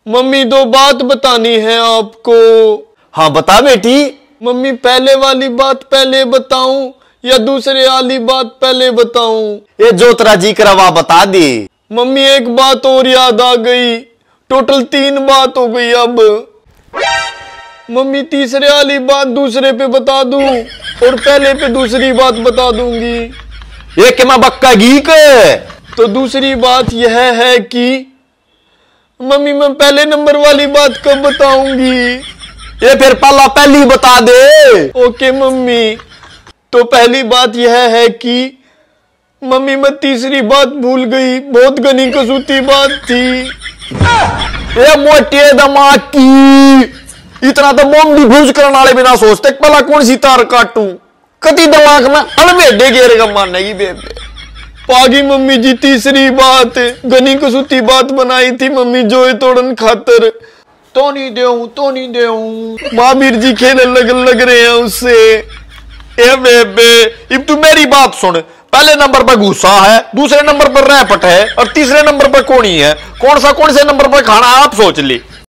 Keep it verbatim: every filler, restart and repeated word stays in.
Mummy दो बात बतानी है आपको। हाँ बता बेटी। मम्मी पहले वाली बात पहले बताऊं या दूसरे वाली बात पहले बताऊं? ये जो तेरा जी करवा बता दे। मम्मी एक बात और याद आ गई, टोटल तीन बात हो गई। अब मम्मी तीसरे वाली बात दूसरे पे बता दूं और पहले पे दूसरी बात बता दूंगी। ये कि मैं बक्का गीक। तो दूसरी बात यह है कि मम्मी मैं पहले नंबर वाली बात कब बताऊंगी? ये फिर पहला पहली बता दे। ओके मम्मी, तो पहली बात यह है कि मम्मी मैं तीसरी बात भूल गई, बहुत घनी कसूती बात थी। ये मोटे दिमाग की, इतना तो मोमडी भूज करने वाले बिना सोचते पहला कौन सी तार काटू। कति दिमाग में अलबेडे घेर का मारने की बेबे। पागी मम्मी जी तीसरी बात घनी कसूती बात बनाई थी मम्मी जोए तोड़न खातर। तो नहीं देऊं तो नहीं देऊं महावीर जी खेलने लग लग रहे हैं उससे। ए बेबे अब तू मेरी बात सुन, पहले नंबर पर गुस्सा है, दूसरे नंबर पर रैपट है और तीसरे नंबर पर कोनी है। कौन सा कौन से नंबर पर खाना आप सोच ले।